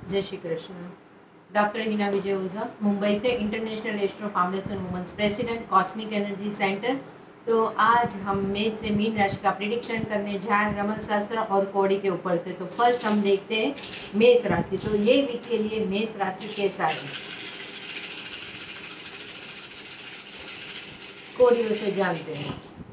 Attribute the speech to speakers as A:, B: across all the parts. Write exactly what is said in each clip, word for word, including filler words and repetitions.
A: जय श्री कृष्ण। डॉक्टर हिना विजय ओझा, मुंबई से, international astro foundation women's president, cosmic energy centre. तो आज हम मेष से मीन राशि का प्रिडिक्शन करने जा रहे हैं रमन शास्त्र और कौड़ी के ऊपर से। तो फर्स्ट हम देखते हैं मेष राशि। तो ये वीक के लिए मेष राशि कैसा है, कौड़ियों से जानते हैं।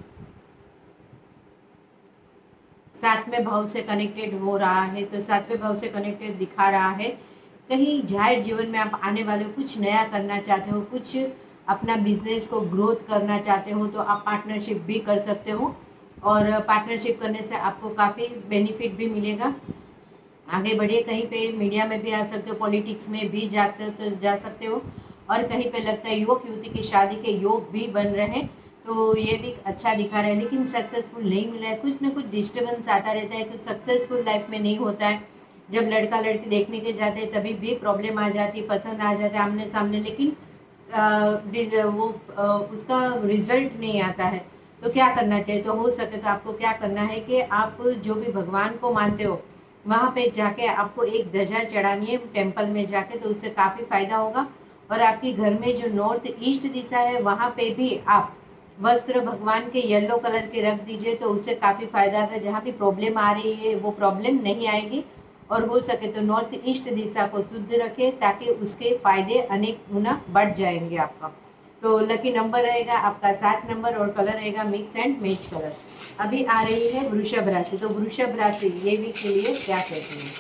A: सातवें भाव से कनेक्टेड हो रहा है, तो सातवें भाव से कनेक्टेड दिखा रहा है कहीं जाहिर जीवन में आप आने वाले हो, कुछ नया करना चाहते हो, कुछ अपना बिजनेस को ग्रोथ करना चाहते हो, तो आप पार्टनरशिप भी कर सकते हो। और पार्टनरशिप करने से आपको काफ़ी बेनिफिट भी मिलेगा। आगे बढ़िए, कहीं पे मीडिया में भी आ सकते हो, पॉलिटिक्स में भी जा सकते जा सकते हो। और कहीं पे लगता है युवक युवती की शादी के योग भी बन रहे हैं, तो ये भी अच्छा दिखा रहा है। लेकिन सक्सेसफुल नहीं मिल रहा है, कुछ ना कुछ डिस्टर्बेंस आता रहता है, कुछ सक्सेसफुल लाइफ में नहीं होता है। जब लड़का लड़की देखने के जाते हैं तभी भी प्रॉब्लम आ जाती है, पसंद आ जाता है आमने सामने, लेकिन आ, वो आ, उसका रिजल्ट नहीं आता है। तो क्या करना चाहिए, तो हो सके तो आपको क्या करना है कि आप जो भी भगवान को मानते हो वहाँ पे जाके आपको एक ध्वजा चढ़ानी है टेम्पल में जाके, तो उससे काफ़ी फायदा होगा। और आपके घर में जो नॉर्थ ईस्ट दिशा है वहाँ पे भी आप वस्त्र भगवान के येलो कलर के रख दीजिए, तो उससे काफ़ी फायदा होगा। जहाँ भी प्रॉब्लम आ रही है वो प्रॉब्लम नहीं आएगी। और हो सके तो नॉर्थ ईस्ट दिशा को शुद्ध रखें ताकि उसके फायदे अनेक गुना बढ़ जाएंगे आपका। तो लकी नंबर रहेगा आपका सात नंबर और कलर रहेगा मिक्स एंड मैच कलर। अभी आ रही है वृषभ राशि। तो वृषभ राशि ये वीक के लिए क्या कहती है।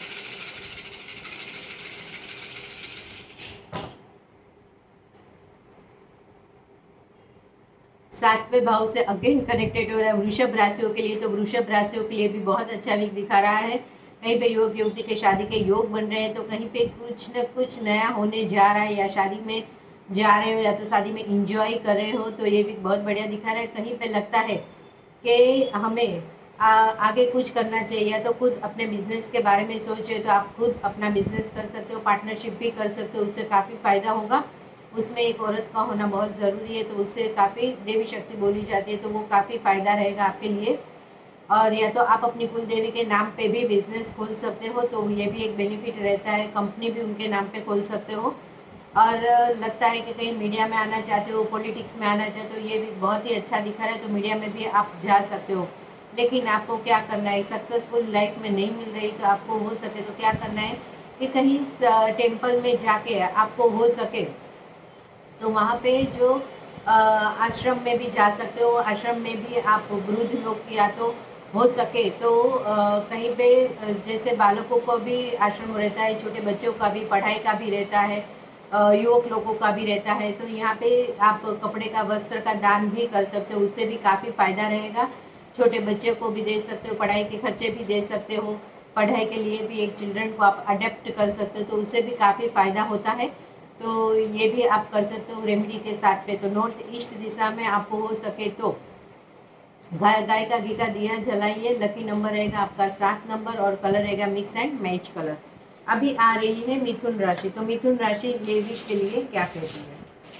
A: सातवें भाव से अगेन कनेक्टेड हो रहा है वृषभ राशियों के लिए। तो वृषभ राशियों के लिए भी बहुत अच्छा वीक दिखा रहा है। कहीं पे युवक युवती के शादी के योग बन रहे हैं, तो कहीं पे कुछ न कुछ नया होने जा रहा है, या शादी में जा रहे हो या तो शादी में इंजॉय कर रहे हो, तो ये भी बहुत बढ़िया दिखा रहा है। कहीं पे लगता है कि हमें आ, आगे कुछ करना चाहिए, या तो खुद अपने बिजनेस के बारे में सोचे तो आप खुद अपना बिजनेस कर सकते हो, पार्टनरशिप भी कर सकते हो, उससे काफ़ी फायदा होगा। उसमें एक औरत का होना बहुत ज़रूरी है, तो उससे काफ़ी देवी शक्ति बोली जाती है, तो वो काफ़ी फायदा रहेगा आपके लिए। और या तो आप अपनी कुल देवी के नाम पे भी बिजनेस खोल सकते हो, तो ये भी एक बेनिफिट रहता है। कंपनी भी उनके नाम पे खोल सकते हो। और लगता है कि कहीं मीडिया में आना चाहते हो, पॉलिटिक्स में आना चाहते हो, ये भी बहुत ही अच्छा दिखा रहा है, तो मीडिया में भी आप जा सकते हो। लेकिन आपको क्या करना है, सक्सेसफुल लाइफ में नहीं मिल रही, तो आपको हो सके तो क्या करना है कि कहीं टेम्पल में जाके आपको हो सके तो वहाँ पे जो आश्रम में भी जा सकते हो। आश्रम में भी आप वृद्ध लोग या तो हो सके तो कहीं पे जैसे बालकों को भी आश्रम रहता है, छोटे बच्चों का भी पढ़ाई का भी रहता है, युवक लोगों का भी रहता है, तो यहाँ पे आप कपड़े का वस्त्र का दान भी कर सकते हो, उससे भी काफ़ी फायदा रहेगा। छोटे बच्चे को भी दे सकते हो, पढ़ाई के खर्चे भी दे सकते हो, पढ़ाई के लिए भी एक चिल्ड्रन को आप अडेप्ट कर सकते हो, तो उससे भी काफ़ी फायदा होता है। तो ये भी आप कर सकते हो रेमेडी के साथ पे। तो नॉर्थ ईस्ट दिशा में आपको हो सके तो गाय गाय का घी का दिया जलाइए। लकी नंबर रहेगा आपका सात नंबर और कलर रहेगा मिक्स एंड मैच कलर। अभी आ रही है मिथुन राशि। तो मिथुन राशि ये वीक के लिए क्या कहती है।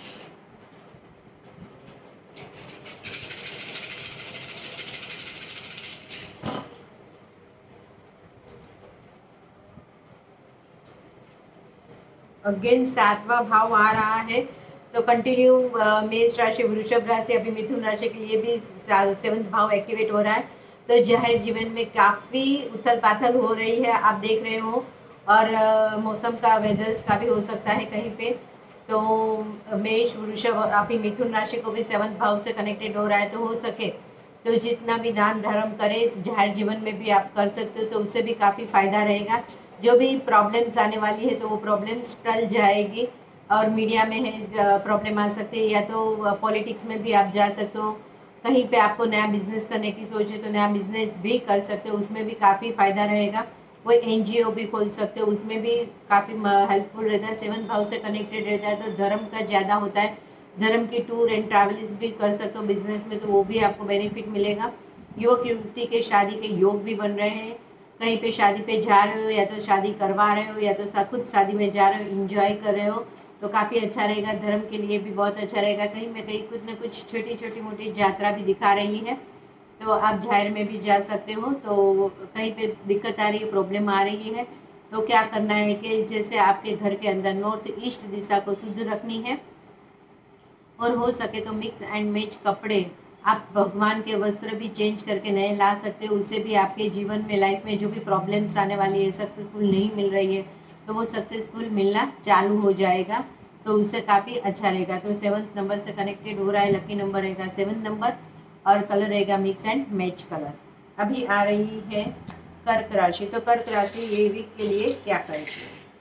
A: अगेन सातवां भाव आ रहा है, तो कंटिन्यू मेष राशि, वृषभ राशि, अभी मिथुन राशि के लिए भी सेवंथ भाव एक्टिवेट हो रहा है। तो जाहिर जीवन में काफ़ी उथल पाथल हो रही है, आप देख रहे हो। और uh, मौसम का, वेदर्स का भी हो सकता है कहीं पे। तो मेष, वृषभ और अभी मिथुन राशि को भी सेवंथ भाव से कनेक्टेड हो रहा है, तो हो सके तो जितना भी दान धर्म करे जाहिर जीवन में भी आप कर सकते हो, तो उससे भी काफ़ी फायदा रहेगा। जो भी प्रॉब्लम्स आने वाली है तो वो प्रॉब्लम्स टल जाएगी। और मीडिया में है प्रॉब्लम आ सकती है, या तो पॉलिटिक्स में भी आप जा सकते हो। कहीं पे आपको नया बिजनेस करने की सोच है तो नया बिजनेस भी कर सकते हो, उसमें भी काफ़ी फायदा रहेगा। कोई एनजीओ भी खोल सकते हो, उसमें भी काफ़ी हेल्पफुल रहता है। सेवन भाव से कनेक्टेड रहता है तो धर्म का ज़्यादा होता है। धर्म की टूर एंड ट्रैवल्स भी कर सकते हो बिजनेस में, तो वो भी आपको बेनिफिट मिलेगा। युवक युवती के शादी के योग भी बन रहे हैं। कहीं पे शादी पे जा रहे हो, या तो शादी करवा रहे हो, या तो खुद शादी में जा रहे हो, इंजॉय कर रहे हो, तो काफ़ी अच्छा रहेगा। धर्म के लिए भी बहुत अच्छा रहेगा। कहीं में कहीं कुछ ना कुछ छोटी छोटी मोटी यात्रा भी दिखा रही है, तो आप जाहिर में भी जा सकते हो। तो कहीं पे दिक्कत आ रही है, प्रॉब्लम आ रही है, तो क्या करना है कि जैसे आपके घर के अंदर नॉर्थ ईस्ट दिशा को शुद्ध रखनी है, और हो सके तो मिक्स एंड मैच कपड़े, आप भगवान के वस्त्र भी चेंज करके नए ला सकते हो। उससे भी आपके जीवन में, लाइफ में जो भी प्रॉब्लम्स आने वाली है, सक्सेसफुल नहीं मिल रही है, तो वो सक्सेसफुल मिलना चालू हो जाएगा, तो उससे काफ़ी अच्छा रहेगा। तो सेवन्थ नंबर से कनेक्टेड हो रहा है, लकी नंबर रहेगा सेवन नंबर, और कलर रहेगा मिक्स एंड मैच कलर। अभी आ रही है कर्क राशि। तो कर्क राशि ये वीक के लिए क्या करेगी?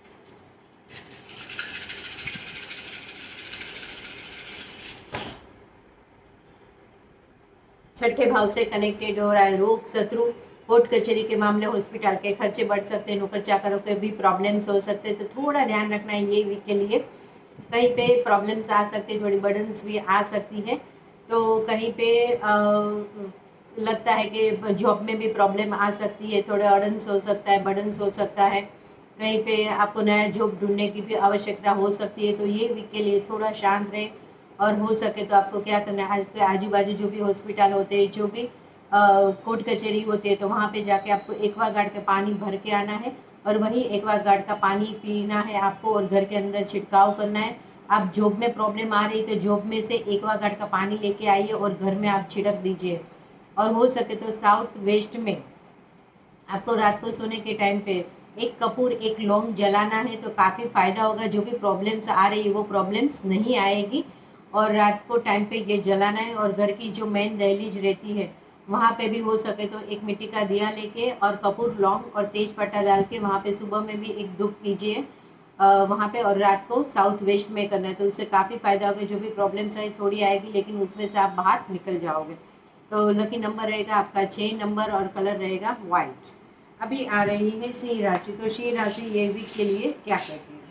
A: छठे भाव से कनेक्टेड हो रहा है रोग, शत्रु, कोर्ट कचहरी के मामले, हॉस्पिटल के खर्चे बढ़ सकते हैं, नौकर चाकरों के भी प्रॉब्लम्स हो सकते हैं, तो थोड़ा ध्यान रखना है ये वीक के लिए। कहीं पे प्रॉब्लम्स आ सकते हैं, थोड़ी बर्डन्स भी आ सकती है, तो कहीं पे आ, लगता है कि जॉब में भी प्रॉब्लम आ सकती है, थोड़ा अर्डन्स हो सकता है, बर्डन्स हो सकता है, कहीं पे आपको नया जॉब ढूंढने की भी आवश्यकता हो सकती है। तो ये वीक के लिए थोड़ा शांत रहे, और हो सके तो आपको क्या करना है, आपके आजू बाजू जो भी हॉस्पिटल होते हैं, जो भी कोर्ट कचहरी होती है, तो वहाँ पे जाके आपको एक्वा गार्ड का पानी भर के आना है, और वही एक्वा गार्ड का पानी पीना है आपको, और घर के अंदर छिड़काव करना है। आप जॉब में प्रॉब्लम आ रही तो जॉब में से एक्वा गार्ड का पानी लेके आइए और घर में आप छिड़क दीजिए। और हो सके तो साउथ वेस्ट में आपको रात को सोने के टाइम पे एक कपूर, एक लौंग जलाना है, तो काफ़ी फायदा होगा। जो भी प्रॉब्लम्स आ रही है वो प्रॉब्लम्स नहीं आएगी, और रात को टाइम पे ये जलाना है। और घर की जो मेन दहलीज रहती है वहाँ पे भी हो सके तो एक मिट्टी का दिया लेके और कपूर, लौंग और तेज पत्ता डाल के वहाँ पे सुबह में भी एक धूप कीजिए वहाँ पे, और रात को साउथ वेस्ट में करना है, तो उससे काफ़ी फायदा होगा। जो भी प्रॉब्लम्स आई थोड़ी आएगी, लेकिन उसमें से आप बाहर निकल जाओगे। तो लकी नंबर रहेगा आपका छः नंबर, और कलर रहेगा वाइट। अभी आ रही है सिंह राशि। तो सिंह राशि ये वीक के लिए क्या करती है?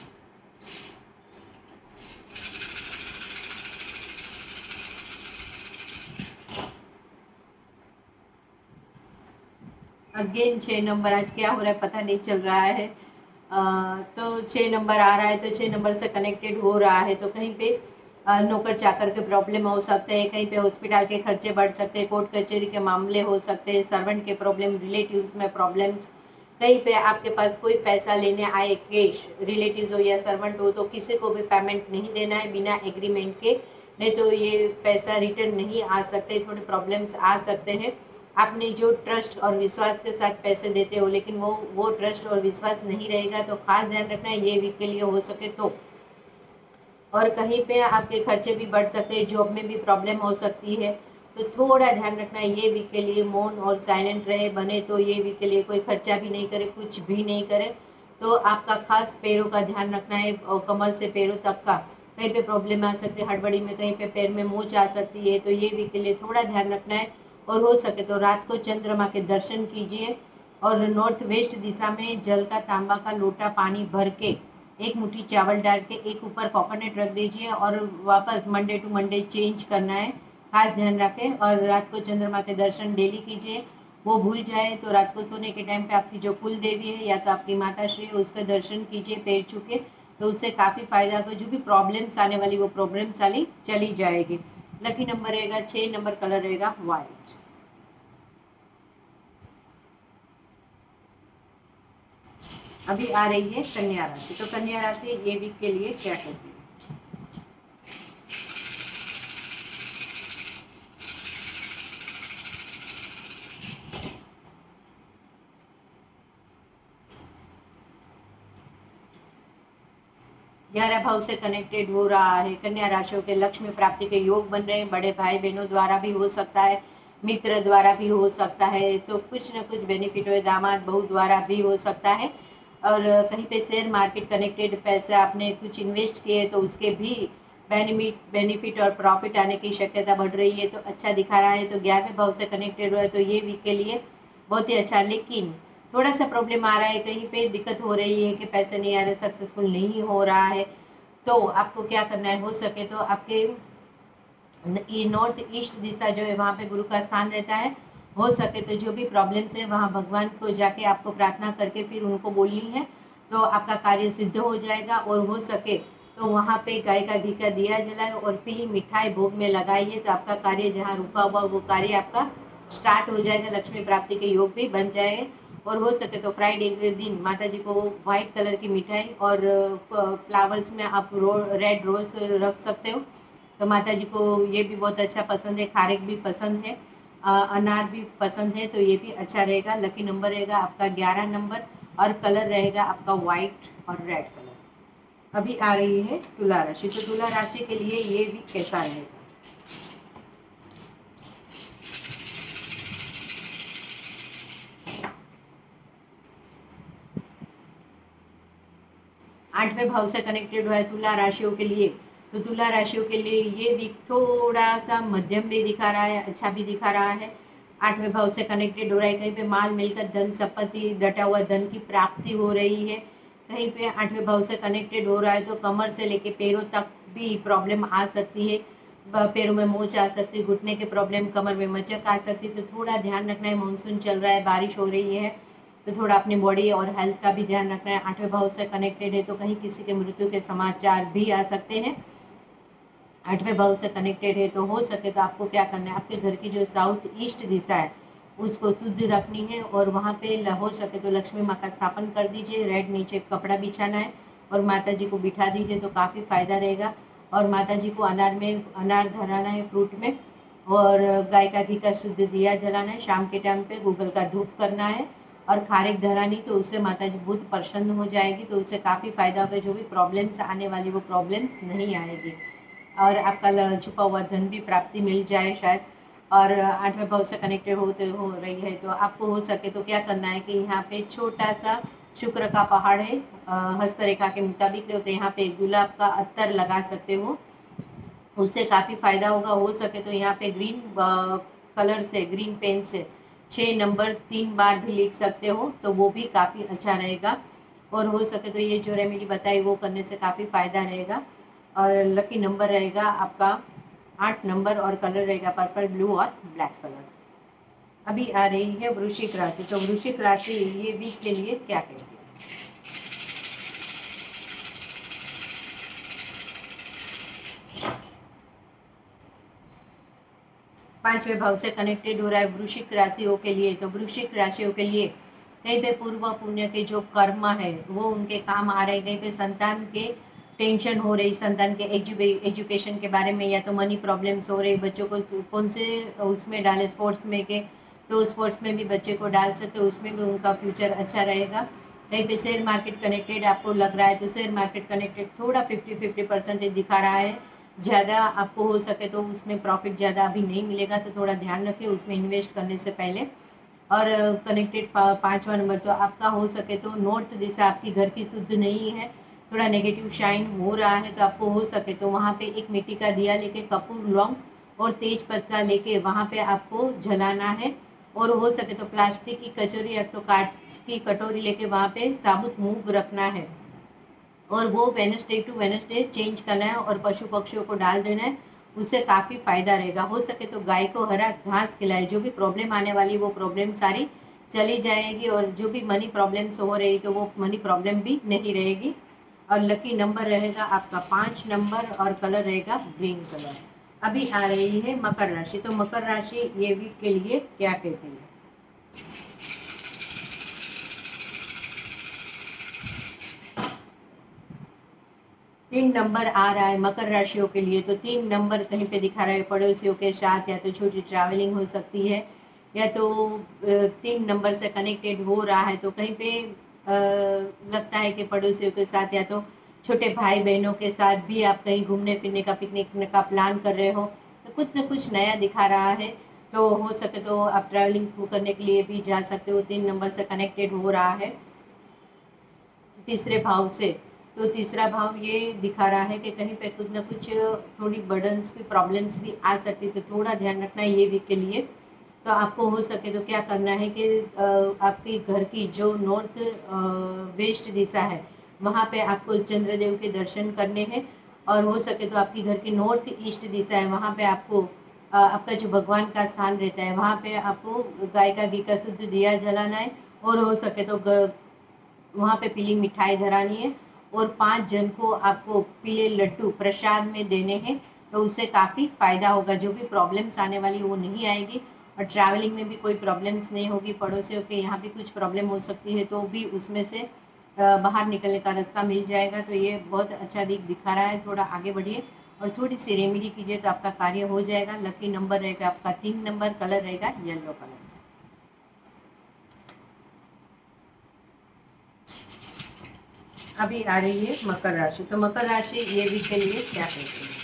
A: अगेन छः नंबर, आज क्या हो रहा है पता नहीं चल रहा है। आ, तो छः नंबर आ रहा है, तो छः नंबर से कनेक्टेड हो रहा है, तो कहीं पे नौकर चाकर के प्रॉब्लम हो सकते हैं, कहीं पे हॉस्पिटल के खर्चे बढ़ सकते हैं, कोर्ट कचहरी के मामले हो सकते हैं, सर्वेंट के प्रॉब्लम, रिलेटिव्स में प्रॉब्लम्स, कहीं पे आपके पास कोई पैसा लेने आए कैश, रिलेटिव्स हो या सर्वेंट हो, तो किसी को भी पेमेंट नहीं देना है बिना एग्रीमेंट के, नहीं तो ये पैसा रिटर्न नहीं आ सकते, थोड़े प्रॉब्लम्स आ सकते हैं। आपने जो ट्रस्ट और विश्वास के साथ पैसे देते हो, लेकिन वो वो ट्रस्ट और विश्वास नहीं रहेगा, तो खास ध्यान रखना है ये वीक के लिए हो सके तो। और कहीं पे आपके खर्चे भी बढ़ सकते हैं, जॉब में भी प्रॉब्लम हो सकती है, तो थोड़ा ध्यान रखना है ये वीक के लिए। मौन और साइलेंट रहे, बने तो ये वीक के लिए कोई खर्चा भी नहीं करे, कुछ भी नहीं करे। तो आपका खास पैरों का ध्यान रखना है, और कमर से पैरों तक का कहीं पे प्रॉब्लम आ सकती है, हड़बड़ी में कहीं पे पैर में मोच आ सकती है, तो ये वीक के लिए थोड़ा ध्यान रखना है। और हो सके तो रात को चंद्रमा के दर्शन कीजिए, और नॉर्थ वेस्ट दिशा में जल का तांबा का लोटा पानी भर के एक मुट्ठी चावल डाल के एक ऊपर कोकोनट रख दीजिए, और वापस मंडे टू मंडे चेंज करना है, खास ध्यान रखें। और रात को चंद्रमा के दर्शन डेली कीजिए। वो भूल जाए तो रात को सोने के टाइम पे आपकी जो कुल देवी है या तो आपकी माता श्री है, उसका दर्शन कीजिए पैर छू के, तो उससे काफ़ी फायदा होगा। जो भी प्रॉब्लम्स आने वाली वो प्रॉब्लम्स वाली चली जाएगी। लकी नंबर रहेगा छः नंबर, कलर रहेगा वाइट। अभी आ रही है कन्या राशि। तो कन्या राशि ये वीक के लिए क्या करती है? ग्यारह भाव से कनेक्टेड हो रहा है। कन्या राशियों के लक्ष्मी प्राप्ति के योग बन रहे हैं, बड़े भाई बहनों द्वारा भी हो सकता है, मित्र द्वारा भी हो सकता है, तो कुछ न कुछ बेनिफिट हो, दामाद बहू द्वारा भी हो सकता है। और कहीं पे शेयर मार्केट कनेक्टेड पैसे आपने कुछ इन्वेस्ट किए तो उसके भी बेनिफिट बेनिफिट और प्रॉफिट आने की शक्यता बढ़ रही है, तो अच्छा दिखा रहा है। तो ग्यारहवें भाव से कनेक्टेड हुआ है, तो ये वीक के लिए बहुत ही अच्छा। लेकिन थोड़ा सा प्रॉब्लम आ रहा है, कहीं पे दिक्कत हो रही है कि पैसे नहीं आ रहे, सक्सेसफुल नहीं हो रहा है, तो आपको क्या करना है, हो सके तो आपके नॉर्थ ईस्ट दिशा जो है वहाँ पे गुरु का स्थान रहता है, हो सके तो जो भी प्रॉब्लम्स है वहाँ भगवान को जाके आपको प्रार्थना करके फिर उनको बोलनी है, तो आपका कार्य सिद्ध हो जाएगा। और हो सके तो वहाँ पे गाय का घी का दिया जलाए और पीली मिठाई भोग में लगाइए, तो आपका कार्य जहाँ रुका हुआ वो कार्य आपका स्टार्ट हो जाएगा, लक्ष्मी प्राप्ति के योग भी बन जाएंगे। और हो सके तो फ्राइडे के दिन माता जी को वाइट कलर की मिठाई और फ्लावर्स में आप रो रेड रोज रख सकते हो, तो माता जी को ये भी बहुत अच्छा पसंद है। खारिक भी पसंद है, अनार भी पसंद है, तो ये भी अच्छा रहेगा। लकी नंबर रहेगा आपका ग्यारह नंबर और कलर रहेगा आपका वाइट और रेड कलर। अभी आ रही है तुला राशि, तो तुला राशि के लिए ये भी कैसा रहेगा। आठवें भाव से कनेक्टेड हुआ है तुला राशियों के लिए, तो तुला राशियों के लिए ये वीक थोड़ा सा मध्यम भी दिखा रहा है, अच्छा भी दिखा रहा है। आठवें भाव से कनेक्टेड हो रहा है, कहीं पे माल मिलकर धन संपत्ति डटा हुआ धन की प्राप्ति हो रही है। कहीं पे आठवें भाव से कनेक्टेड हो रहा है तो कमर से लेके पैरों तक भी प्रॉब्लम आ सकती है, पैरों में मोच आ सकती है, घुटने के प्रॉब्लम, कमर में मचक आ सकती है, तो थोड़ा ध्यान रखना है। मानसून चल रहा है, बारिश हो रही है, तो थोड़ा अपनी बॉडी और हेल्थ का भी ध्यान रखना है। आठवें भाव से कनेक्टेड है तो कहीं किसी के मृत्यु के समाचार भी आ सकते हैं। आठवें भाव से कनेक्टेड है तो हो सके तो आपको क्या करना है, आपके घर की जो साउथ ईस्ट दिशा है उसको शुद्ध रखनी है और वहाँ पे हो सके तो लक्ष्मी माँ का स्थापन कर दीजिए। रेड नीचे कपड़ा बिछाना है और माता जी को बिठा दीजिए तो काफ़ी फायदा रहेगा। और माता जी को अनार में अनार धराना है, फ्रूट में, और गाय का घी का शुद्ध दिया जलाना है। शाम के टाइम पे गूगल का धूप करना है और खारिक धरानी, तो उससे माता जी बहुत प्रसन्न हो जाएगी, तो उससे काफ़ी फायदा होगा। जो भी प्रॉब्लम्स आने वाली वो प्रॉब्लम्स नहीं आएगी और आपका छुपा हुआ धन भी प्राप्ति मिल जाए शायद। और आठवें भाव से कनेक्टेड होते हो रही है तो आपको हो सके तो क्या करना है कि यहाँ पे छोटा सा शुक्र का पहाड़ है, हस्तरेखा के मुताबिक, तो यहाँ पे गुलाब का अत्तर लगा सकते हो, उससे काफ़ी फायदा होगा। हो सके तो यहाँ पे ग्रीन कलर से, ग्रीन पेन से छः नंबर तीन बार भी लिख सकते हो, तो वो भी काफ़ी अच्छा रहेगा। और हो सके तो ये जो रेमेडी बताई वो करने से काफ़ी फायदा रहेगा। और लकी नंबर रहेगा आपका आठ नंबर और कलर रहेगा पर्पल, ब्लू और ब्लैक कलर। अभी आ रही है वृश्चिक राशि, तो वृश्चिक राशि ये वीक के लिए क्या कहती है। पांचवें भाव से कनेक्टेड हो रहा है वृश्चिक राशियों के लिए, तो वृश्चिक राशियों के लिए कहीं पे पूर्व पुण्य के जो कर्म है वो उनके काम आ रहे, कहीं पे संतान के टेंशन हो रही, संतान के एजुकेशन के बारे में, या तो मनी प्रॉब्लम्स हो रही, बच्चों को कौन से उसमें डाले, स्पोर्ट्स में के, तो स्पोर्ट्स में भी बच्चे को डाल सकते हो, उसमें भी उनका फ्यूचर अच्छा रहेगा। कहीं पे शेयर मार्केट कनेक्टेड आपको लग रहा है तो शेयर मार्केट कनेक्टेड थोड़ा फिफ्टी फिफ्टी परसेंटेज दिखा रहा है, ज़्यादा आपको हो सके तो उसमें प्रॉफिट ज़्यादा अभी नहीं मिलेगा, तो थोड़ा ध्यान रखें उसमें इन्वेस्ट करने से पहले। और कनेक्टेड पाँचवा नंबर तो आपका हो सके तो नॉर्थ दिशा आपकी घर की शुद्ध नहीं है, थोड़ा नेगेटिव शाइन हो रहा है, तो आपको हो सके तो वहाँ पे एक मिट्टी का दिया लेके कपूर, लौंग और तेज पत्ता लेके वहाँ पे आपको जलाना है। और हो सके तो प्लास्टिक की कचौरी या तो कांच की कटोरी लेके वहाँ पे साबुत मूंग रखना है और वो वेनसडे टू वेनसडे चेंज करना है और पशु पक्षियों को डाल देना है, उससे काफ़ी फायदा रहेगा। हो सके तो गाय को हरा घास खिलाए, जो भी प्रॉब्लम आने वाली वो प्रॉब्लम सारी चली जाएगी और जो भी मनी प्रॉब्लम्स हो रही तो वो मनी प्रॉब्लम भी नहीं रहेगी। और लकी नंबर रहेगा आपका पाँच नंबर और कलर रहेगा ग्रीन कलर। अभी आ रही है मकर राशि, तो मकर राशि ये वीक के लिए क्या कहती है। तीन नंबर आ रहा है मकर राशियों के लिए, तो तीन नंबर कहीं पे दिखा रहा है पड़ोसियों के साथ, या तो छोटी ट्रैवलिंग हो सकती है, या तो तीन नंबर से कनेक्टेड हो रहा है तो कहीं पे आ, लगता है कि पड़ोसियों के साथ या तो छोटे भाई बहनों के साथ भी आप कहीं घूमने फिरने का, पिकनिक का प्लान कर रहे हो, तो कुछ न कुछ नया दिखा रहा है। तो हो सके तो आप ट्रैवलिंग करने के लिए भी जा सकते हो, तीन नंबर से कनेक्टेड हो रहा है तीसरे भाव से। तो तीसरा भाव ये दिखा रहा है कि कहीं पे कुछ ना कुछ थोड़ी बर्डन्स की प्रॉब्लम्स भी आ सकती है, तो थोड़ा ध्यान रखना है ये वीक के लिए। तो आपको हो सके तो क्या करना है कि आपके घर की जो नॉर्थ वेस्ट दिशा है वहाँ पे आपको चंद्रदेव के दर्शन करने हैं, और हो सके तो आपकी घर की नॉर्थ ईस्ट दिशा है वहाँ पे आपको आपका जो भगवान का स्थान रहता है वहाँ पे आपको गाय का घी का शुद्ध दिया जलाना है, और हो सके तो वहाँ पे पीली मिठाई धरानी है और पांच जन को आपको पीले लड्डू प्रसाद में देने हैं, तो उससे काफ़ी फायदा होगा, जो भी प्रॉब्लम्स आने वाली वो नहीं आएगी। और ट्रैवलिंग में भी कोई प्रॉब्लम्स नहीं होगी। पड़ोसियों के यहाँ भी कुछ प्रॉब्लम हो सकती है तो भी उसमें से बाहर निकलने का रास्ता मिल जाएगा। तो ये बहुत अच्छा वीक दिखा रहा है। थोड़ा आगे बढ़िए और थोड़ी सी रेमेडी कीजिए तो आपका कार्य हो जाएगा। लकी नंबर रहेगा आपका तीन नंबर, कलर रहेगा येलो कलर। अभी आ रही है मकर राशि। तो मकर राशि ये वीक के लिए क्या कहते हैं?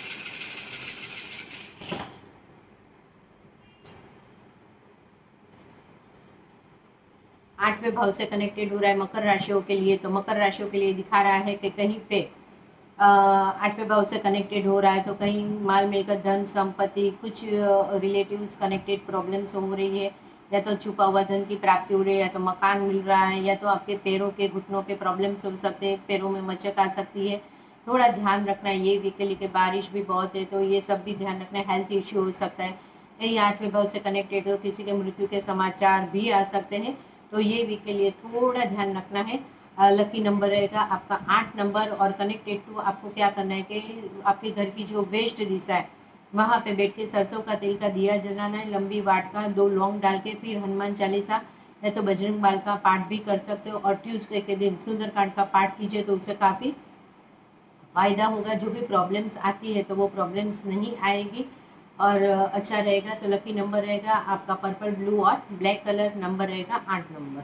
A: आठवें भाव से कनेक्टेड हो रहा है मकर राशियों के लिए। तो मकर राशियों के लिए दिखा रहा है कि कहीं पे आठवें भाव से कनेक्टेड हो रहा है तो कहीं माल मिलकर धन संपत्ति कुछ रिलेटिव्स कनेक्टेड प्रॉब्लम्स हो रही है, या तो छुपा हुआ धन की प्राप्ति हो रही है, या तो मकान मिल रहा है, या तो आपके पैरों के घुटनों के प्रॉब्लम्स हो सकते हैं, पैरों में मचक आ सकती है। थोड़ा ध्यान रखना है। ये वीक के लिए बारिश भी बहुत है तो ये सब भी ध्यान रखना है। हेल्थ इश्यू हो सकता है। कहीं आठवें भाव से कनेक्टेड हो किसी के मृत्यु के समाचार भी आ सकते हैं। तो ये वीक के लिए थोड़ा ध्यान रखना है। लकी नंबर रहेगा आपका आठ नंबर और कनेक्टेड टू आपको क्या करना है कि आपके घर की जो वेस्ट दिशा है वहाँ पे बैठ के सरसों का तेल का दिया जलाना है। लंबी वाट का दो लौंग डाल के फिर हनुमान चालीसा या तो बजरंग बाल का पाठ भी कर सकते हो। और ट्यूसडे के दिन सुंदरकांड का पाठ कीजिए तो उससे काफ़ी फायदा होगा। जो भी प्रॉब्लम्स आती है तो वो प्रॉब्लम्स नहीं आएगी और अच्छा रहेगा। तो लकी नंबर रहेगा आपका पर्पल, ब्लू और ब्लैक कलर। नंबर रहेगा आठ नंबर।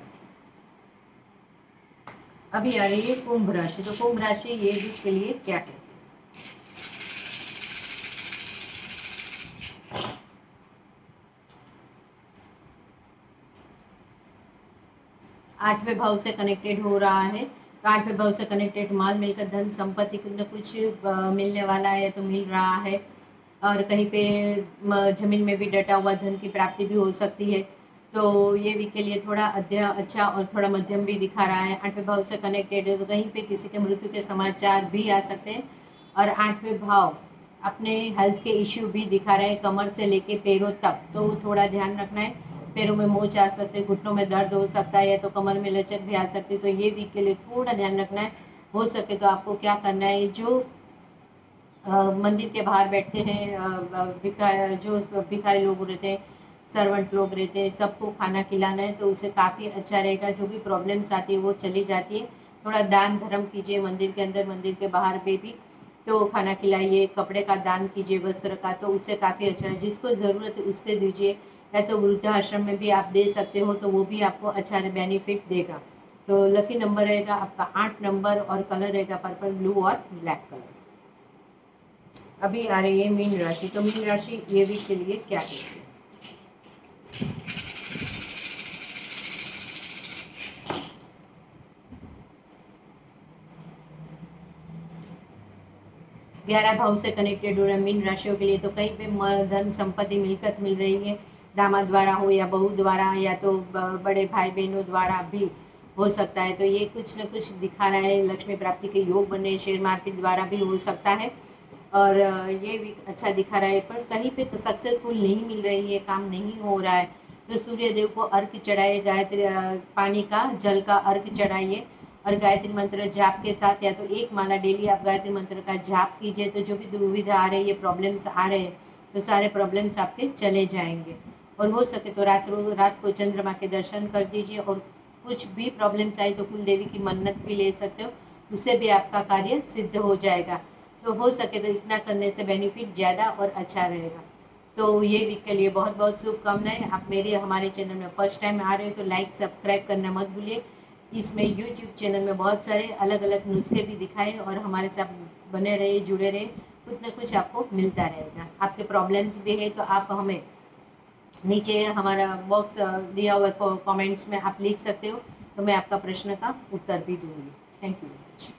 A: अभी आ रही है कुंभ राशि। तो कुंभ राशि ये वीक के लिए क्या है? आठवें भाव से कनेक्टेड हो रहा है तो आठवें भाव से कनेक्टेड माल मिलकर धन संपत्ति कुछ न कुछ मिलने वाला है तो मिल रहा है। और कहीं पे जमीन में भी डटा हुआ धन की प्राप्ति भी हो सकती है। तो ये वीक के लिए थोड़ा अध्य अच्छा और थोड़ा मध्यम भी दिखा रहा है। आठवें भाव से कनेक्टेड है तो कहीं पे किसी के मृत्यु के समाचार भी आ सकते हैं। और आठवें भाव अपने हेल्थ के इश्यू भी दिखा रहे हैं, कमर से लेके पैरों तक। तो थोड़ा ध्यान रखना है। पैरों में मोच आ सकते हैं, घुटनों में दर्द हो सकता है, या तो कमर में लचक भी आ सकती है। तो ये वीक के लिए थोड़ा ध्यान रखना है। हो सके तो आपको क्या करना है, जो आ, मंदिर के बाहर बैठते हैं भिखारी, जो भिखारी लोग रहते हैं, सर्वेंट लोग रहते हैं, सबको खाना खिलाना है तो उससे काफ़ी अच्छा रहेगा। जो भी प्रॉब्लम्स आती है वो चली जाती है। थोड़ा दान धर्म कीजिए मंदिर के अंदर, मंदिर के बाहर पे भी तो खाना खिलाइए, कपड़े का दान कीजिए, वस्त्र का, तो उससे काफ़ी अच्छा है। जिसको ज़रूरत है उसके दीजिए, या तो वृद्धाश्रम में भी आप दे सकते हो तो वो भी आपको अच्छा बेनिफिट देगा। तो लकी नंबर रहेगा आपका आठ नंबर और कलर रहेगा पर्पल, ब्लू और ब्लैक कलर। अभी आ रही है मीन राशि। तो मीन राशि ये वीक के लिए क्या कहती है? ग्यारह भाव से कनेक्टेड हो रहा है मीन राशियों के लिए। तो कहीं पे धन संपत्ति मिलकत मिल रही है, दामाद द्वारा हो या बहू द्वारा, या तो बड़े भाई बहनों द्वारा भी हो सकता है। तो ये कुछ न कुछ दिखा रहा है। लक्ष्मी प्राप्ति के योग बन रहे हैं, शेयर मार्केट द्वारा भी हो सकता है। और ये भी अच्छा दिखा रहा है। पर कहीं पे सक्सेसफुल नहीं मिल रही है, काम नहीं हो रहा है तो सूर्य देव को अर्घ चढ़ाइए, गायत्री पानी का जल का अर्घ चढ़ाइए और गायत्री मंत्र जाप के साथ, या तो एक माला डेली आप गायत्री मंत्र का जाप कीजिए तो जो भी दुविधा आ रही है, प्रॉब्लम्स आ रहे हैं, तो सारे प्रॉब्लम्स आपके चले जाएंगे। और हो सके तो रात रात को चंद्रमा के दर्शन कर दीजिए। और कुछ भी प्रॉब्लम्स आई तो कुल देवी की मन्नत भी ले सकते हो, उससे भी आपका कार्य सिद्ध हो जाएगा। तो हो सके तो इतना करने से बेनिफिट ज़्यादा और अच्छा रहेगा। तो ये वीक के लिए बहुत बहुत शुभकामनाएं। आप मेरे हमारे चैनल में फर्स्ट टाइम आ रहे हो तो लाइक सब्सक्राइब करना मत भूलिए। इसमें यूट्यूब चैनल में बहुत सारे अलग अलग नुस्खे भी दिखाए और हमारे साथ बने रहे, जुड़े रहे, कुछ ना कुछ आपको मिलता रहेगा। आपके प्रॉब्लम्स भी है तो आप हमें नीचे हमारा बॉक्स दिया हुआ कमेंट्स में आप लिख सकते हो, तो मैं आपका प्रश्न का उत्तर भी दूंगी। Thank you.